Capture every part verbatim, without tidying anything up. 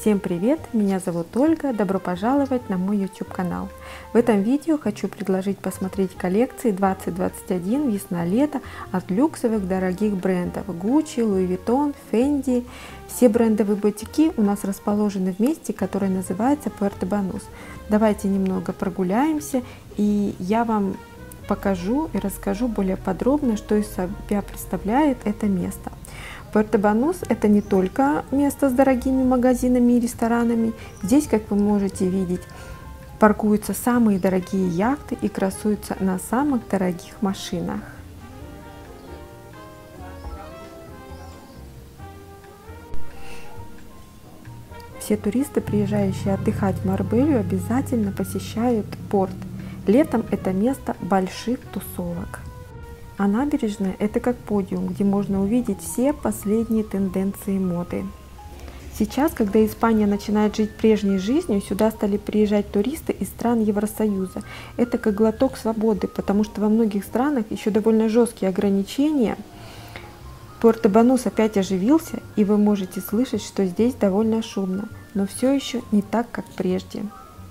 Всем привет! Меня зовут Ольга. Добро пожаловать на мой YouTube канал. В этом видео хочу предложить посмотреть коллекции двадцать двадцать один весна-лето от люксовых дорогих брендов Gucci, Louis Vuitton, Fendi. Все брендовые бутики у нас расположены в месте, которое называется Пуэрто-Банус. Давайте немного прогуляемся, и я вам покажу и расскажу более подробно, что из себя представляет это место. Пуэрто-Банус – это не только место с дорогими магазинами и ресторанами. Здесь, как вы можете видеть, паркуются самые дорогие яхты и красуются на самых дорогих машинах. Все туристы, приезжающие отдыхать в Марбелью, обязательно посещают порт. Летом это место больших тусовок. А набережная – это как подиум, где можно увидеть все последние тенденции моды. Сейчас, когда Испания начинает жить прежней жизнью, сюда стали приезжать туристы из стран Евросоюза. Это как глоток свободы, потому что во многих странах еще довольно жесткие ограничения. Пуэрто-Банус опять оживился, и вы можете слышать, что здесь довольно шумно, но все еще не так, как прежде.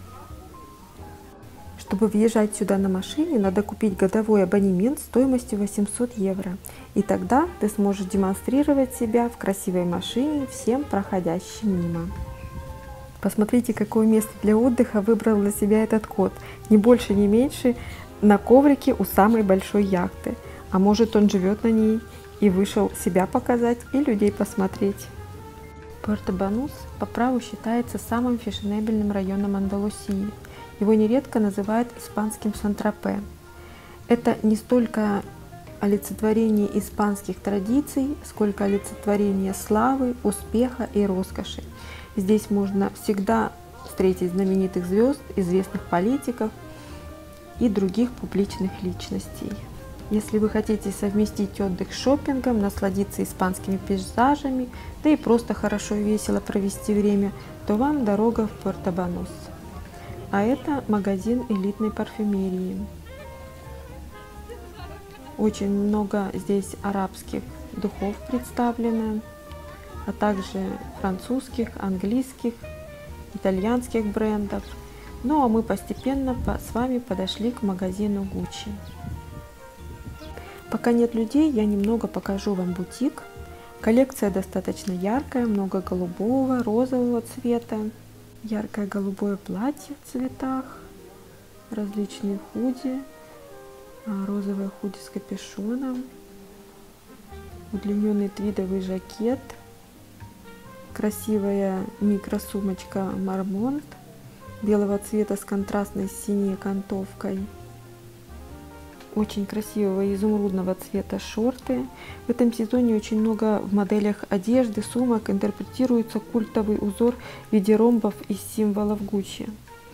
Чтобы въезжать сюда на машине, надо купить годовой абонемент стоимостью восемьсот евро. И тогда ты сможешь демонстрировать себя в красивой машине всем проходящим мимо. Посмотрите, какое место для отдыха выбрал для себя этот кот. Ни больше, ни меньше на коврике у самой большой яхты. А может, он живет на ней и вышел себя показать и людей посмотреть. Пуэрто-Банус по праву считается самым фешенебельным районом Андалусии. Его нередко называют испанским Сан-Тропе. Это не столько олицетворение испанских традиций, сколько олицетворение славы, успеха и роскоши. Здесь можно всегда встретить знаменитых звезд, известных политиков и других публичных личностей. Если вы хотите совместить отдых с шопингом, насладиться испанскими пейзажами, да и просто хорошо и весело провести время, то вам дорога в Пуэрто-Банус. А это магазин элитной парфюмерии. Очень много здесь арабских духов представлено, а также французских, английских, итальянских брендов. Ну а мы постепенно с вами подошли к магазину Gucci. Пока нет людей, я немного покажу вам бутик. Коллекция достаточно яркая, много голубого, розового цвета. Яркое голубое платье в цветах, различные худи, розовое худи с капюшоном, удлиненный твидовый жакет, красивая микросумочка Мармонт белого цвета с контрастной синей окантовкой, очень красивого изумрудного цвета шорты. В этом сезоне очень много в моделях одежды, сумок интерпретируется культовый узор в виде ромбов из символов Gucci.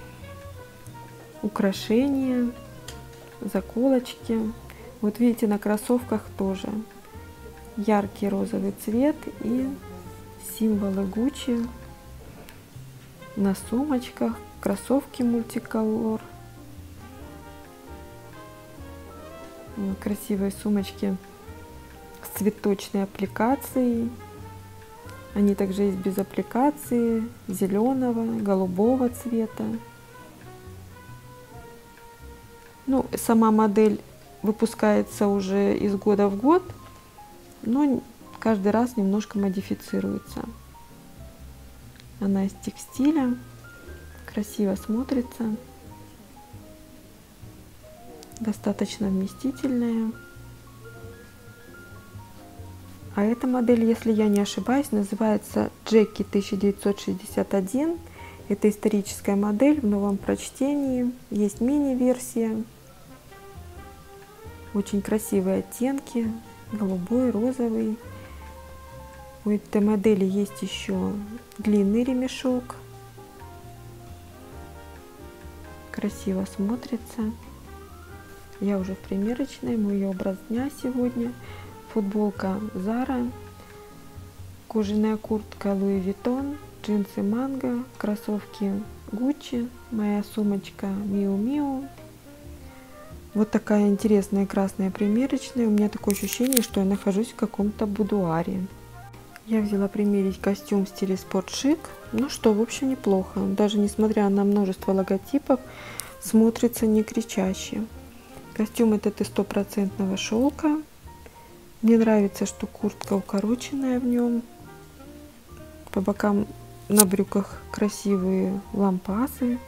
Украшения, заколочки. Вот видите, на кроссовках тоже яркий розовый цвет и символы Gucci. На сумочках кроссовки мультиколор. Красивые сумочки с цветочной аппликацией. Они также есть без аппликации, зеленого, голубого цвета. Ну, сама модель выпускается уже из года в год, но каждый раз немножко модифицируется. Она из текстиля, красиво смотрится. Достаточно вместительная. А эта модель, если я не ошибаюсь, называется Джеки тысяча девятьсот шестьдесят один. Это историческая модель в новом прочтении. Есть мини-версия. Очень красивые оттенки. Голубой, розовый. У этой модели есть еще длинный ремешок. Красиво смотрится. Я уже в примерочной, мой ее образ дня сегодня. Футболка Zara, кожаная куртка Louis Vuitton, джинсы Mango, кроссовки Gucci, моя сумочка Miu Miu. Вот такая интересная красная примерочная. У меня такое ощущение, что я нахожусь в каком-то будуаре. Я взяла примерить костюм в стиле спорт-шик. Ну что, в общем, неплохо. Даже несмотря на множество логотипов, смотрится не кричаще. Костюм этот из стопроцентного шелка. Мне нравится, что куртка укороченная в нем. По бокам на брюках красивые лампасы.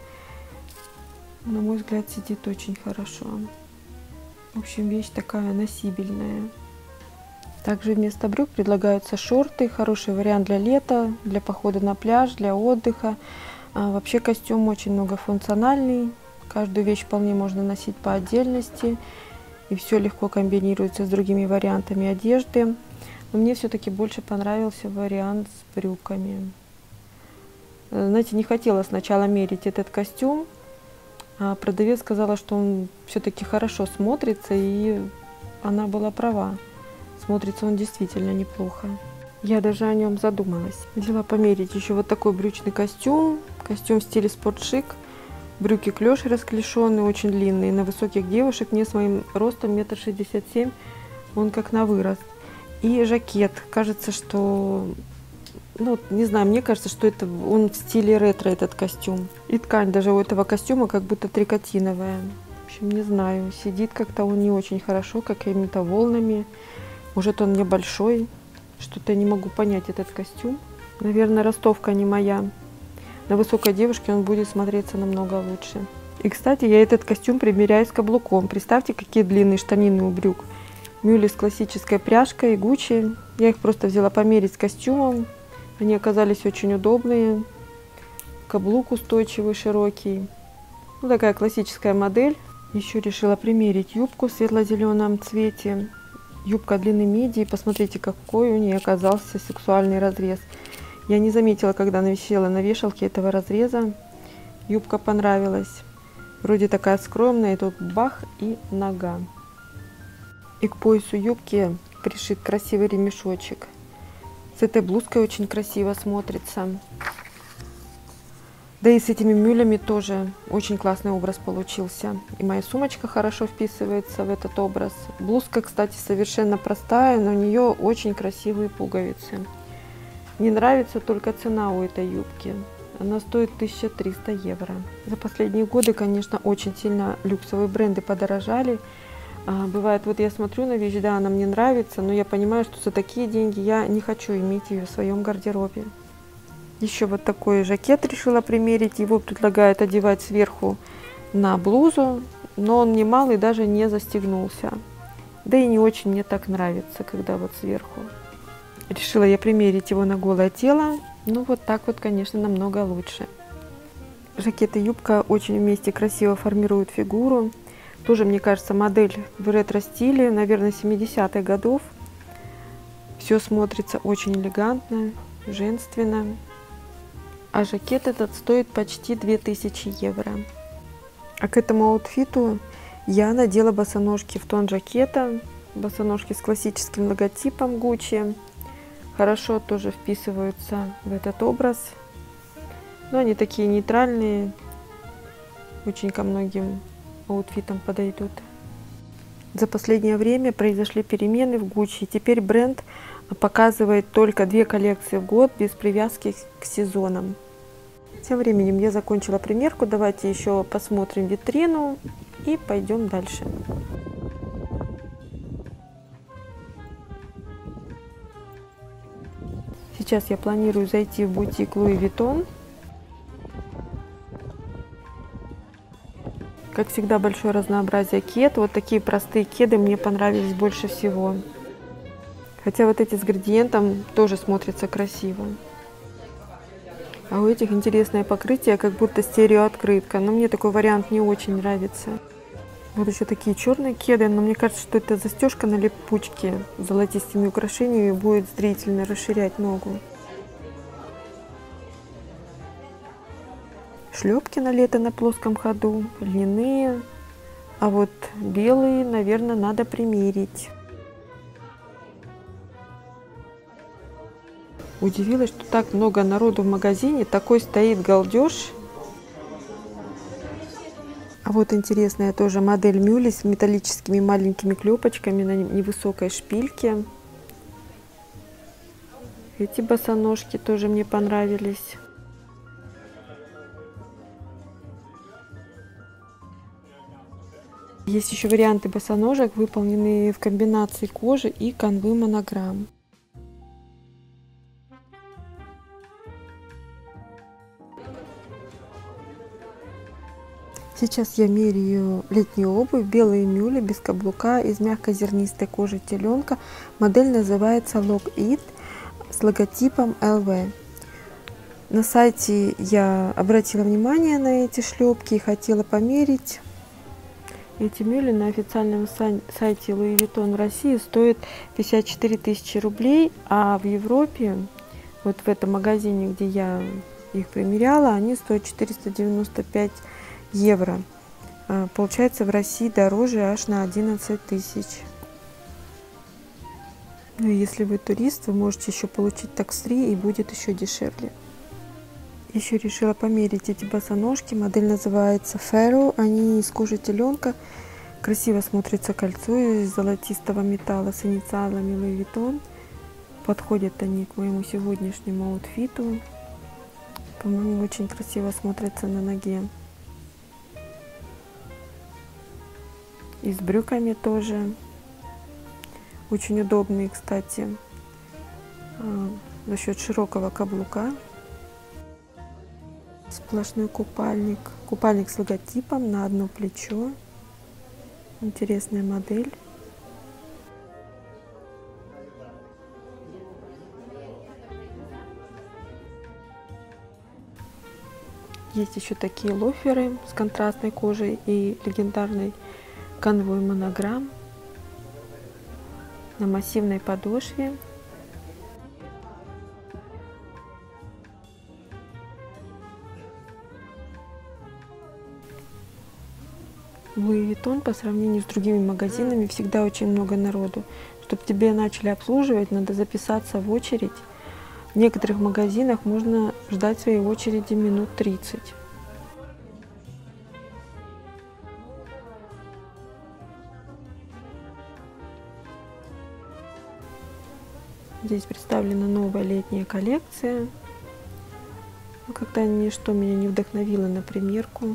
На мой взгляд, сидит очень хорошо. В общем, вещь такая носибельная. Также вместо брюк предлагаются шорты. Хороший вариант для лета, для похода на пляж, для отдыха. А вообще костюм очень многофункциональный. Каждую вещь вполне можно носить по отдельности. И все легко комбинируется с другими вариантами одежды. Но мне все-таки больше понравился вариант с брюками. Знаете, не хотела сначала мерить этот костюм. А продавец сказала, что он все-таки хорошо смотрится, и она была права. Смотрится он действительно неплохо. Я даже о нем задумалась. Взяла померить еще вот такой брючный костюм. Костюм в стиле спорт-шик. Брюки клеш расклешенные, очень длинные. На высоких девушек, мне с моим ростом метр шестьдесят семь, он как на вырост. И жакет. Кажется, что... Ну, не знаю, мне кажется, что это он в стиле ретро, этот костюм. И ткань даже у этого костюма как будто трикотиновая. В общем, не знаю, сидит как-то он не очень хорошо, какими-то волнами. Может, он небольшой. Что-то я не могу понять этот костюм. Наверное, ростовка не моя. На высокой девушке он будет смотреться намного лучше. И, кстати, я этот костюм примеряю с каблуком. Представьте, какие длинные штанины у брюк. Мюли с классической пряжкой, Гуччи. Я их просто взяла померить с костюмом. Они оказались очень удобные. Каблук устойчивый, широкий. Ну, такая классическая модель. Еще решила примерить юбку в светло-зеленом цвете. Юбка длины мидии. Посмотрите, какой у нее оказался сексуальный разрез. Я не заметила, когда она висела на вешалке этого разреза. Юбка понравилась. Вроде такая скромная, и тут бах и нога. И к поясу юбки пришит красивый ремешочек. С этой блузкой очень красиво смотрится. Да и с этими мюлями тоже очень классный образ получился. И моя сумочка хорошо вписывается в этот образ. Блузка, кстати, совершенно простая, но у нее очень красивые пуговицы. Не нравится только цена у этой юбки. Она стоит тысяча триста евро. За последние годы, конечно, очень сильно люксовые бренды подорожали. А, бывает, вот я смотрю на вещь, да, она мне нравится, но я понимаю, что за такие деньги я не хочу иметь ее в своем гардеробе. Еще вот такой жакет решила примерить. Его предлагают одевать сверху на блузу, но он не малый, даже не застегнулся. Да и не очень мне так нравится, когда вот сверху. Решила я примерить его на голое тело. Ну вот так вот, конечно, намного лучше. Жакет и юбка очень вместе красиво формируют фигуру. Тоже, мне кажется, модель в ретро-стиле, наверное, семидесятых годов. Все смотрится очень элегантно, женственно. А жакет этот стоит почти две тысячи евро. А к этому аутфиту я надела босоножки в тон жакета. Босоножки с классическим логотипом Гуччи. Хорошо тоже вписываются в этот образ. Но они такие нейтральные. Очень ко многим аутфитам подойдут. За последнее время произошли перемены в Гуччи. Теперь бренд показывает только две коллекции в год без привязки к сезонам. Тем временем я закончила примерку. Давайте еще посмотрим витрину и пойдем дальше. Сейчас я планирую зайти в бутик Луи Виттон. Как всегда, большое разнообразие кед. Вот такие простые кеды мне понравились больше всего. Хотя вот эти с градиентом тоже смотрятся красиво. А у этих интересное покрытие, как будто стереооткрытка. Но мне такой вариант не очень нравится. Вот еще такие черные кеды, но мне кажется, что это застежка на липучке с золотистыми украшениями будет зрительно расширять ногу. Шлепки на лето на плоском ходу, льняные, а вот белые, наверное, надо примерить. Удивилась, что так много народу в магазине, такой стоит галдеж. А вот интересная тоже модель мюли с металлическими маленькими клепочками на невысокой шпильке. Эти босоножки тоже мне понравились. Есть еще варианты босоножек, выполненные в комбинации кожи и канвы монограмм. Сейчас я меряю летнюю обувь, белые мюли без каблука из мягкозернистой кожи теленка. Модель называется Lock It с логотипом эл ви. На сайте я обратила внимание на эти шлепки и хотела померить. Эти мюли на официальном сайте Louis Vuitton в России стоят пятьдесят четыре тысячи рублей, а в Европе, вот в этом магазине, где я их примеряла, они стоят четыреста девяносто пять евро. Получается, в России дороже аж на одиннадцать тысяч. Ну, если вы турист, вы можете еще получить такс-фри и будет еще дешевле. Еще решила померить эти босоножки. Модель называется Ferro. Они из кожи теленка. Красиво смотрится кольцо из золотистого металла с инициалами Louis Vuitton. Подходят они к моему сегодняшнему аутфиту. По-моему, очень красиво смотрятся на ноге. И с брюками тоже. Очень удобные, кстати, за счет широкого каблука. Сплошной купальник. Купальник с логотипом на одно плечо. Интересная модель. Есть еще такие лоферы с контрастной кожей и легендарной канвой монограмм на массивной подошве. Louis Vuitton по сравнению с другими магазинами всегда очень много народу. Чтобы тебе начали обслуживать, надо записаться в очередь. В некоторых магазинах можно ждать своей очереди минут тридцать. Здесь представлена новая летняя коллекция. Но как-то ничто меня не вдохновило на примерку.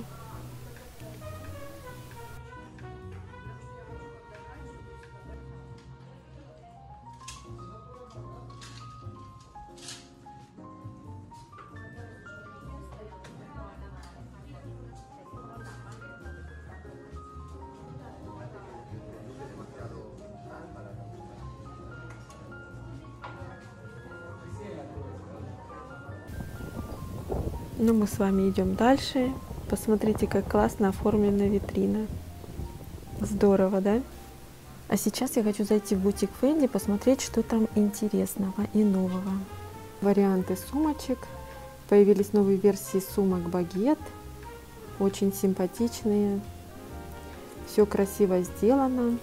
Ну, мы с вами идем дальше. Посмотрите, как классно оформлена витрина. Здорово, да? А сейчас я хочу зайти в бутик Fendi, посмотреть, что там интересного и нового. Варианты сумочек. Появились новые версии сумок Багет. Очень симпатичные. Все красиво сделано.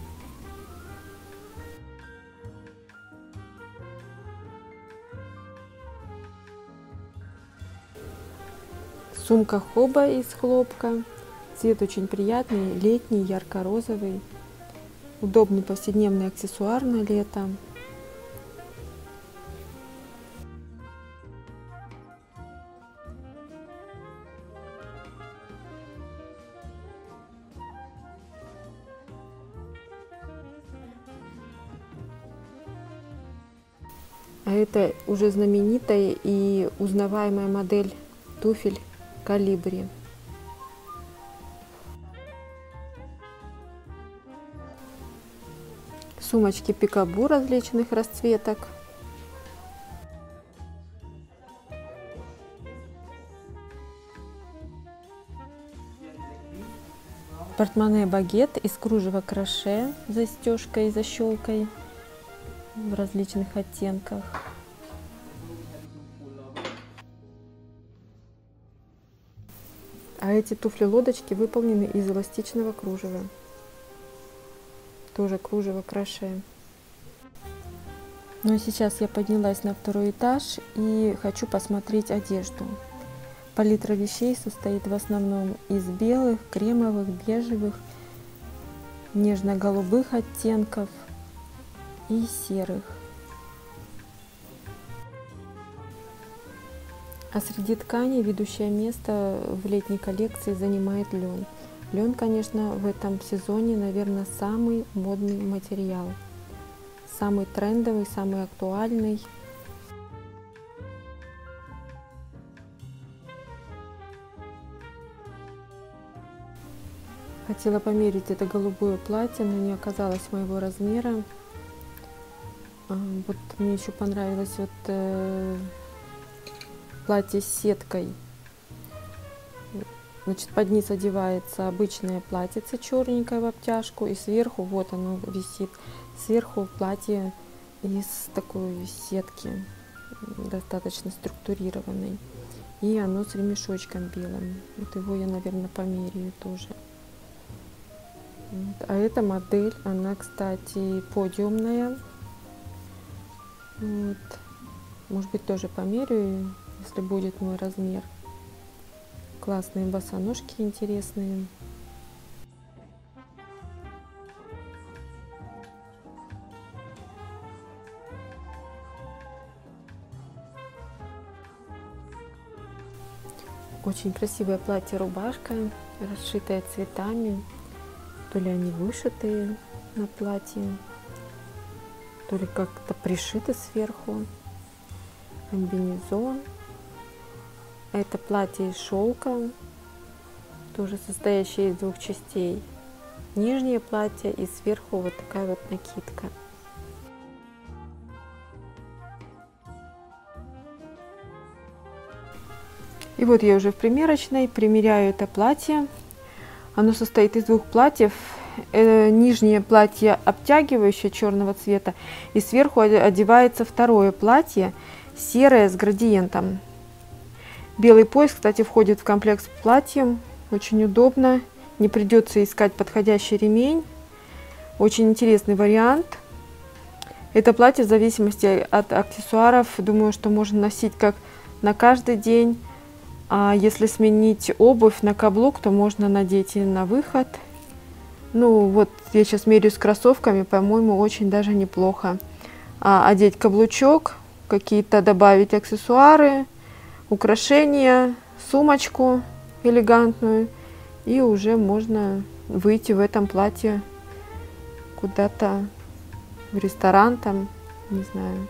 Сумка Хоба из хлопка. Цвет очень приятный, летний, ярко-розовый. Удобный повседневный аксессуар на лето. А это уже знаменитая и узнаваемая модель туфель Колибри. Сумочки Пикабу различных расцветок. Портмоне Багет из кружева кроше с застежкой и защелкой в различных оттенках. А эти туфли-лодочки выполнены из эластичного кружева. Тоже кружево кроше. Ну а сейчас я поднялась на второй этаж и хочу посмотреть одежду. Палитра вещей состоит в основном из белых, кремовых, бежевых, нежно-голубых оттенков и серых. А среди тканей ведущее место в летней коллекции занимает лен. Лен, конечно, в этом сезоне, наверное, самый модный материал. Самый трендовый, самый актуальный. Хотела померить это голубое платье, но не оказалось моего размера. Вот мне еще понравилось вот э, платье с сеткой. Значит, под низ одевается обычное платьице черненькое в обтяжку, и сверху, вот оно висит, сверху платье из такой сетки, достаточно структурированной. И оно с ремешочком белым. Вот его я, наверное, померяю тоже. Вот. А эта модель, она, кстати, подиумная. Вот. Может быть, тоже померяю, если будет мой размер. Классные босоножки интересные. Очень красивое платье-рубашка, расшитое цветами. То ли они вышитые на платье, то ли как-то пришиты сверху. Комбинезон. Это платье из шелка, тоже состоящее из двух частей. Нижнее платье и сверху вот такая вот накидка. И вот я уже в примерочной, примеряю это платье. Оно состоит из двух платьев. Э, нижнее платье обтягивающее черного цвета, и сверху одевается второе платье серое с градиентом. Белый пояс, кстати, входит в комплект с платьем. Очень удобно. Не придется искать подходящий ремень. Очень интересный вариант. Это платье в зависимости от аксессуаров, думаю, что можно носить как на каждый день. А если сменить обувь на каблук, то можно надеть и на выход. Ну вот я сейчас меряю с кроссовками, по-моему, очень даже неплохо. А одеть каблучок, какие-то добавить аксессуары, украшения, сумочку элегантную, и уже можно выйти в этом платье куда-то в ресторан, там, не знаю.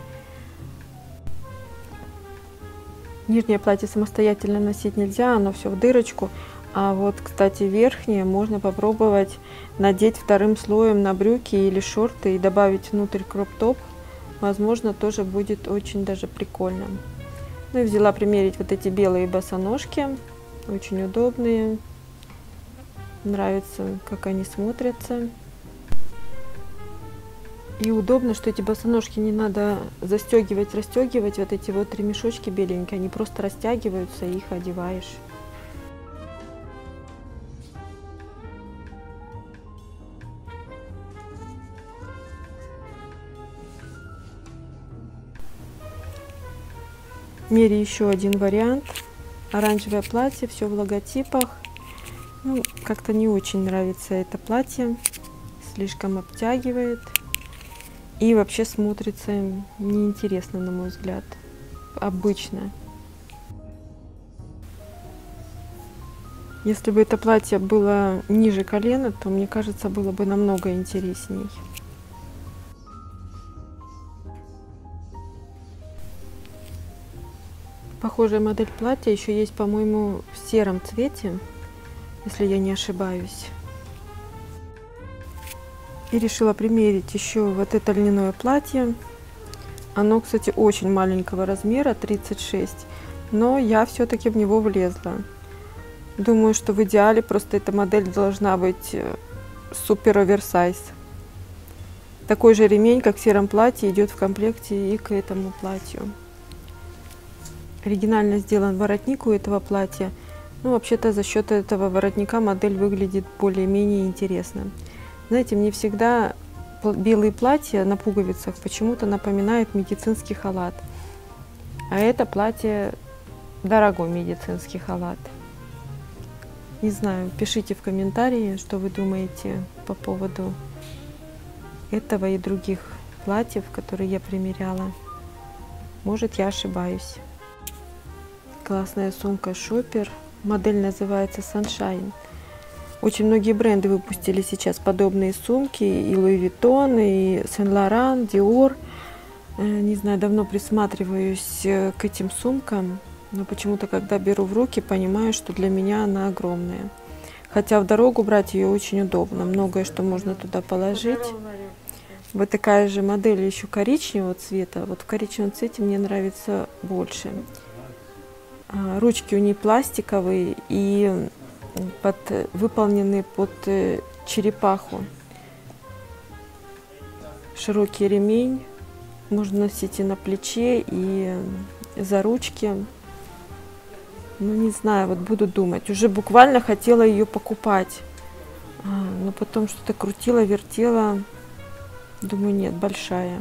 Нижнее платье самостоятельно носить нельзя, оно все в дырочку. А вот, кстати, верхнее можно попробовать надеть вторым слоем на брюки или шорты и добавить внутрь кроп-топ. Возможно, тоже будет очень даже прикольно. Ну и взяла примерить вот эти белые босоножки. Очень удобные. Нравится, как они смотрятся. И удобно, что эти босоножки не надо застегивать, расстегивать. Вот эти вот ремешочки беленькие, они просто растягиваются, и их одеваешь. Меряю еще один вариант. Оранжевое платье, все в логотипах. Ну, как-то не очень нравится это платье. Слишком обтягивает. И вообще смотрится неинтересно, на мой взгляд. Обычно. Если бы это платье было ниже колена, то, мне кажется, было бы намного интересней. Похожая модель платья еще есть, по-моему, в сером цвете, если я не ошибаюсь. И решила примерить еще вот это льняное платье. Оно, кстати, очень маленького размера, тридцать шесть, но я все-таки в него влезла. Думаю, что в идеале просто эта модель должна быть супер оверсайз. Такой же ремень, как в сером платье, идет в комплекте и к этому платью. Оригинально сделан воротник у этого платья. Ну, вообще-то за счет этого воротника модель выглядит более-менее интересно. Знаете, мне всегда белые платья на пуговицах почему-то напоминают медицинский халат. А это платье дорогой медицинский халат. Не знаю, пишите в комментарии, что вы думаете по поводу этого и других платьев, которые я примеряла. Может, я ошибаюсь. Классная сумка Shopper. Модель называется Sunshine. Очень многие бренды выпустили сейчас подобные сумки. И Louis Vuitton, и Saint Laurent, Dior. Не знаю, давно присматриваюсь к этим сумкам. Но почему-то, когда беру в руки, понимаю, что для меня она огромная. Хотя в дорогу брать ее очень удобно. Многое, что можно туда положить. Вот такая же модель еще коричневого цвета. Вот в коричневом цвете мне нравится больше. Ручки у нее пластиковые и под, выполнены под черепаху. Широкий ремень. Можно носить и на плече, и за ручки. Ну, не знаю, вот буду думать. Уже буквально хотела ее покупать. А, но потом что-то крутила, вертела. Думаю, нет, большая.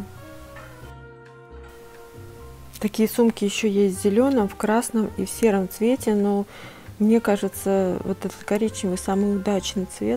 Такие сумки еще есть в зеленом, в красном и в сером цвете. Но мне кажется, вот этот коричневый самый удачный цвет.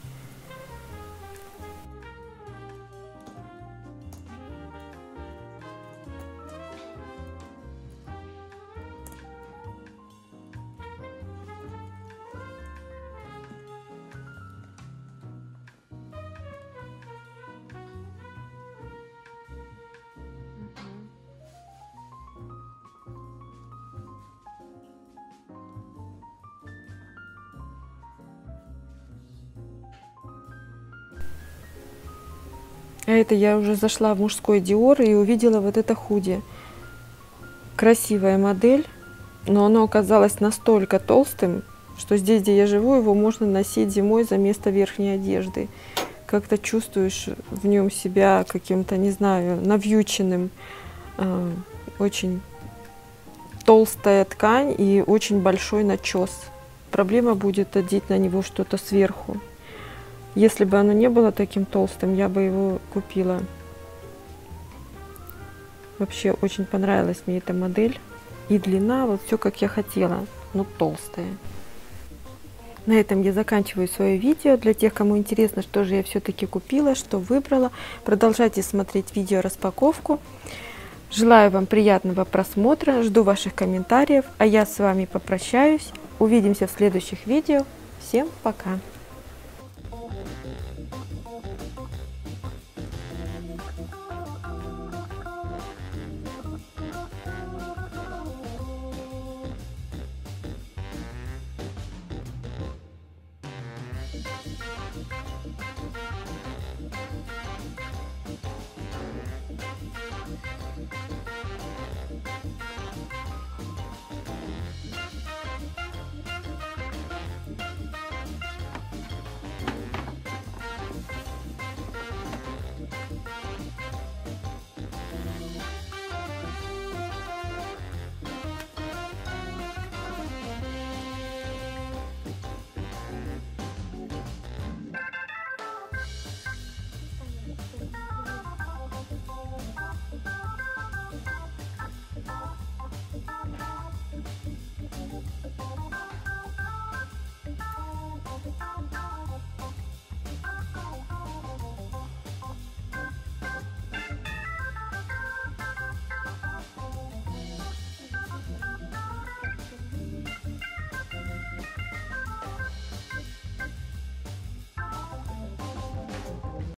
А это я уже зашла в мужской Dior и увидела вот это худи. Красивая модель, но оно оказалось настолько толстым, что здесь, где я живу, его можно носить зимой за место верхней одежды. Как-то чувствуешь в нем себя каким-то, не знаю, навьюченным. Очень толстая ткань и очень большой начес. Проблема будет одеть на него что-то сверху. Если бы оно не было таким толстым, я бы его купила. Вообще очень понравилась мне эта модель. И длина, вот все как я хотела, но толстая. На этом я заканчиваю свое видео. Для тех, кому интересно, что же я все-таки купила, что выбрала, продолжайте смотреть видео распаковку. Желаю вам приятного просмотра, жду ваших комментариев, а я с вами попрощаюсь. Увидимся в следующих видео. Всем пока!